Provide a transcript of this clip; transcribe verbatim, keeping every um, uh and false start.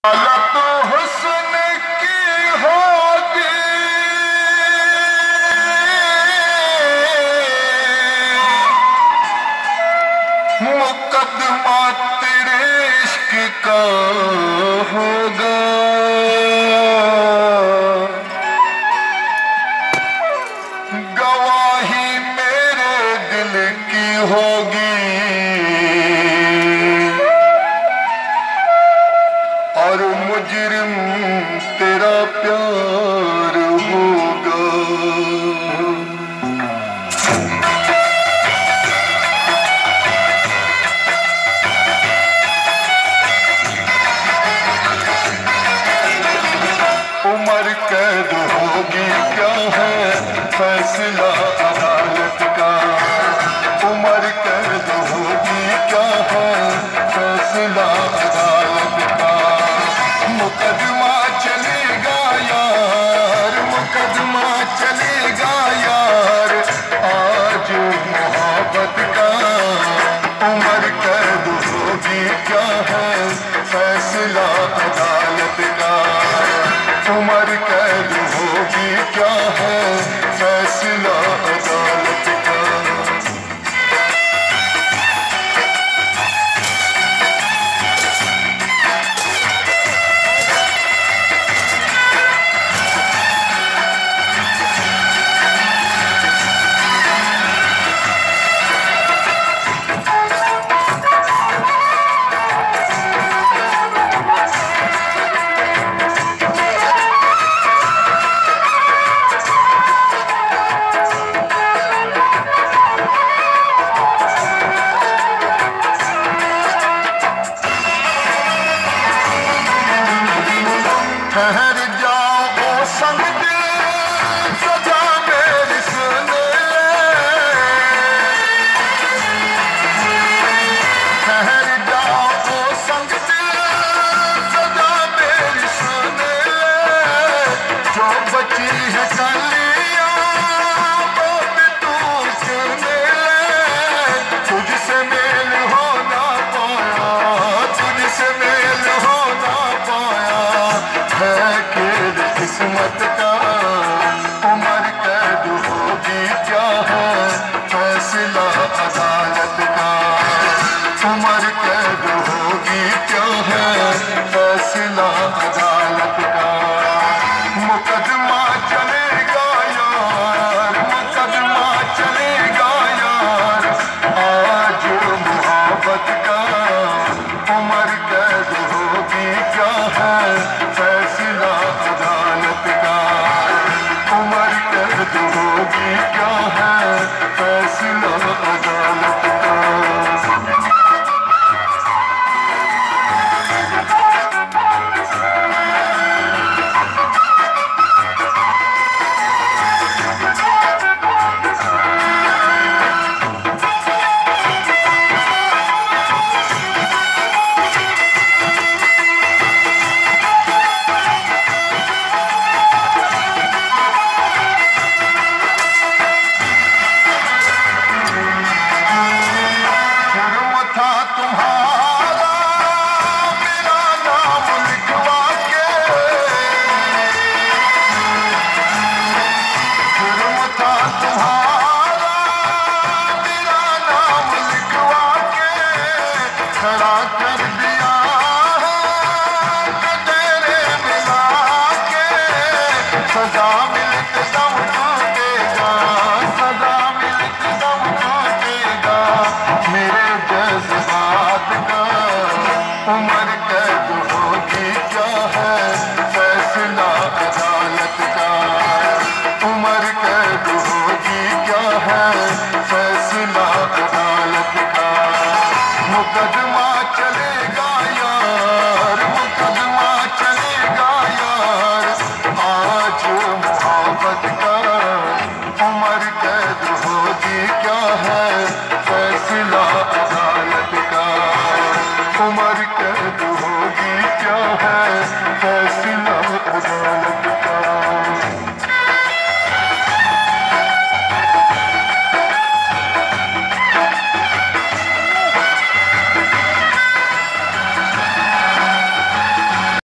हालत हुस्न की होगी, मुकदमा तेरे इश्क का होगा। गवाही मेरे दिल की होगी और मुजरिम तेरा प्यार होगा। उम्र कैद होगी क्या है फैसला अदालत का। उम्र कैद होगी क्या है फैसला अदालत का। मुकदमा चलेगा यार, मुकदमा चलेगा यार आज मोहब्बत का। उम्र कैद होगी क्या है फैसला अदालत का। उम्र कैद होगी क्या है फैसला अदालत का। ठहर जाओ ओ संग दिल सजा मेरी सुन ले। ठहर जाओ ओ संग दिल सजा मेरी सुन ले। जो बची है कलियां वो भी तू सुन ले। तुझसे मेल हो ना पाया, तुझसे मेल हो ना पाया है खेल किस्मत का। उम्र कैद होगी क्या है फैसला अदालत का। उम्र कैद होगी क्या है फैसला अदालत का। मुकदमा चलेगा यार, मुकदमा चलेगा यार आज मोहब्बत का। उम्र कैद होगी क्या है फैसला अदालत का। उम्र कैद होगी क्या है फैसला अदालत का। खड़ा कर दिया है तेरे मिला के। सजा मिलते दम टूटेगा, सजा मिलते दम टूटेगा मेरे जज्बात का। उम्र कैद होगी क्या है फैसला अदालत का। उम्र कैद होगी क्या है फैसला अदालत का। मुकदमा चलेगा यार, मुकदमा चलेगा यार आज मोहब्बत का। उम्र कैद होगी क्या है फैसला अदालत का। उम्र कैद होगी क्या है फैसला अदालत